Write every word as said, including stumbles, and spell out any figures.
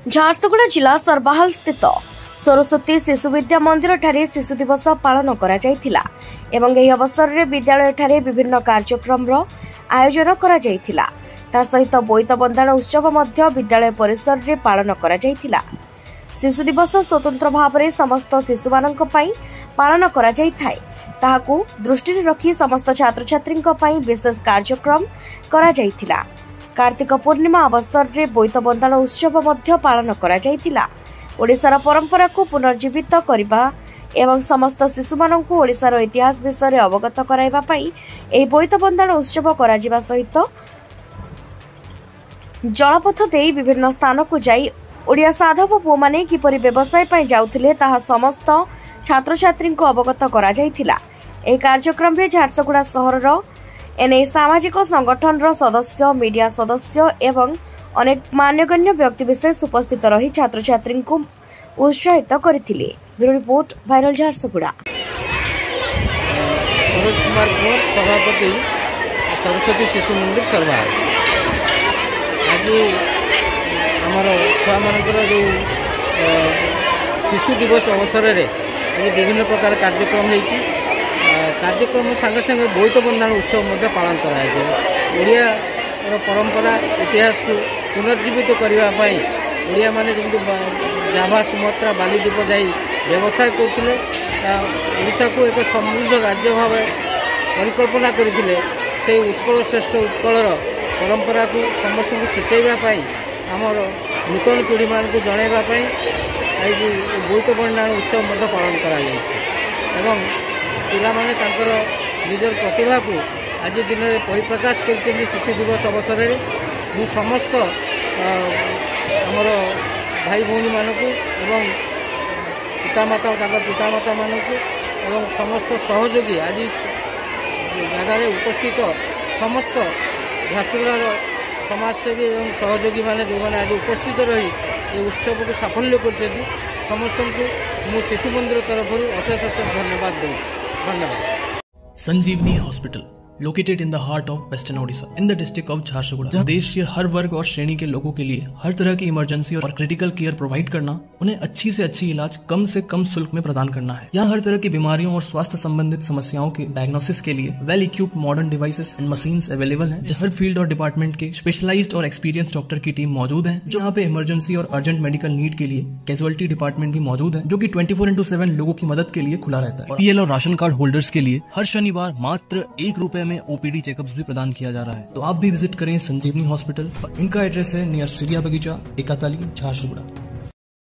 झारसुगुड़ा जिला सरबाहाल स्थित सरस्वती शिशु विद्या मंदिर ठारे शिशु दिवस पालन करा जायथिला एवं एही अवसर रे विद्यालय ठारे विभिन्न कार्यक्रम रो आयोजन करा जायथिला। ता सहित बोईत बंदाण उत्सव मध्य विद्यालय परिसर रे पालन करा जायथिला। शिशु दिवस स्वतंत्र भाव में समस्त शिशु मानक पई पालन करा जायथाय। ताहाकू दृष्टि रे रखी समस्त छात्र छात्री विशेष कार्यक्रम करा जायथिला। कार्तिक पूर्णिमा अवसर रे बोईत बंदाण उत्सव मध्य पालन करा जायथिला। ओडिशार परंपरा को पुनर्जीवित करबा एवं समस्त शिशु मानक ओडिशार इतिहास विषय में अवगत कराइबा पई एही बोईत बंदाण उत्सव करा जिबा सहित जलपथ देई विभिन्न स्थान को जाई ओडिया साधव पुओ माने किपरि व्यवसाय पई जाउथिले ताहा समस्त छात्र छात्री को अवगत करा जायथिला। एही कार्यक्रम रे झारसुगुड़ा सहर रो एने सामाजिक संगठन रो सदस्य मीडिया सदस्य एवं अनेक मान्यगण्य व्यक्ति विशेष उपस्थित रही छात्र छात्री को उत्साहित करथिले। Bureau report viral Jharsuguda. Saroj Kumar Kumar Sabhapati Saraswati शिशु मंदिर सरबाहाल। आज आमर छुआ मानकर जो शिशु दिवस अवसर में आज विभिन्न प्रकार कार्यक्रम होती कार्यक्रम संगे संगे बोईत बंदाण उत्सव पालन कराया। परंपरा इतिहास को पुनर्जीवित करने ओडिया माने जमी जाभा सुमात्रा बालीद्वीप जाई व्यवसाय करते ओडिशा को एक समृद्ध राज्य भाव परिकल्पना करते से उत्कल श्रेष्ठ उत्कलर परंपरा को समस्त को सूचाइवाई आमर नूतन पीढ़ी मान को जनवाई आज बोईत बंदाण उत्सव पालन करा एवं पिला माने तांकर निजर प्रतिभा को आज दिन में परिप्रकाश कर शिशु दिवस अवसर में मु समस्त आमर भाई भौणी मानक एवं पितामाता पितामाता मानक एवं समस्त सहयोगी आज जगार उपस्थित समस्त झारसुगुड़ार समाजसेवी एवं सहयोगी माने जो मैंने आज उपस्थित रही ये उत्सव को साफल्य कर समस्त को मु शिशु मंदिर तरफ अशेष अशेष धन्यवाद दूँ। धन्यवाद। Sanjeevani hospital located in the heart of western Odisha in the district of Jharsuguda, जहां देश के हर वर्ग और श्रेणी के लोगों के लिए हर तरह की इमरजेंसी और क्रिटिकल केयर प्रोवाइड करना, उन्हें अच्छी से अच्छी इलाज कम से कम शुल्क में प्रदान करना है। यहाँ हर तरह की बीमारियों और स्वास्थ्य संबंधित समस्याओं के डायग्नोसिस के लिए well equipped modern devices and machines available है। हर फील्ड और डिपार्टमेंट के स्पेशलाइज्ड और एक्सपीरियंस डॉक्टर की टीम मौजूद है, जो यहाँ पे इमरजेंसी और अर्जेंट मेडिकल नीड के लिए कैजुअलिटी डिपार्टमेंट भी मौजूद है, जो की ट्वेंटी फोर इंटू सेवन लोगों की मदद के लिए खुला रहता है। पीएल और राशन कार्ड होल्डर्स के लिए हर शनिवार मात्र एक रुपए में ओपीडी चेकअप भी प्रदान किया जा रहा है। तो आप भी विजिट करें संजीवनी हॉस्पिटल। इनका एड्रेस है नियर सिरिया बगीचा, एकाताली, झारसुगुड़ा।